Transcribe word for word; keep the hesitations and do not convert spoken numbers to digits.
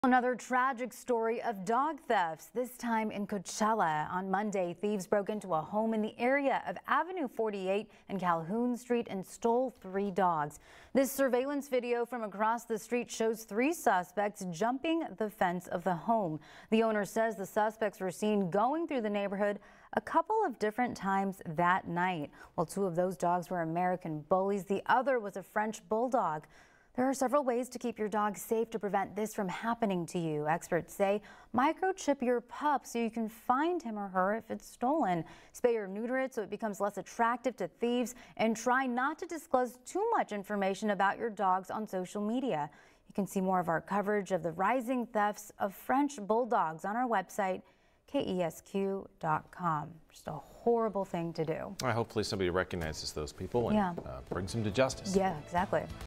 Another tragic story of dog thefts, this time in Coachella. On Monday, thieves broke into a home in the area of Avenue forty-eight and Calhoun Street and stole three dogs. This surveillance video from across the street shows three suspects jumping the fence of the home. The owner says the suspects were seen going through the neighborhood a couple of different times that night. While two of those dogs were American bullies, the other was a French bulldog. There are several ways to keep your dog safe to prevent this from happening to you. Experts say microchip your pup so you can find him or her if it's stolen. Spay or neuter it so it becomes less attractive to thieves, and try not to disclose too much information about your dogs on social media. You can see more of our coverage of the rising thefts of French bulldogs on our website, K E S Q dot com. Just a horrible thing to do. Well, hopefully somebody recognizes those people and yeah. uh, brings them to justice. Yeah, exactly.